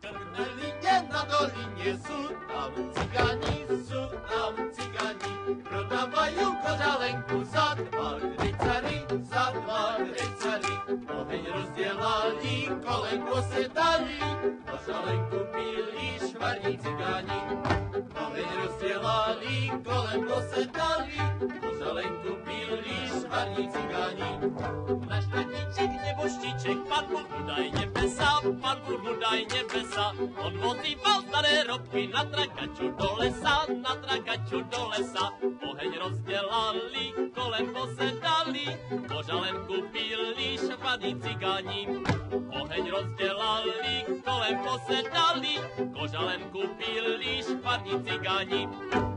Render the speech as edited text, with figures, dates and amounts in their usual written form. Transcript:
Linie na dolinie są tam cygani, prodawają korzalenku za dwa rycary. Oheň rozdělali, kolem posedali, korzalenku pili švarní cigáni. Oheň rozdělali, kolem posedali, korzalenku pili švarní cigáni. Na štadníček neboštíček, Pán Bůh mu daj nebesa, on vozíval staré robky na tragaču do lesa. Oheň rozdělali, kolem posedali, kořalenku pili švarní cigáni. Oheň rozdělali, kolem posedali, kořalenku pili švarní cigáni.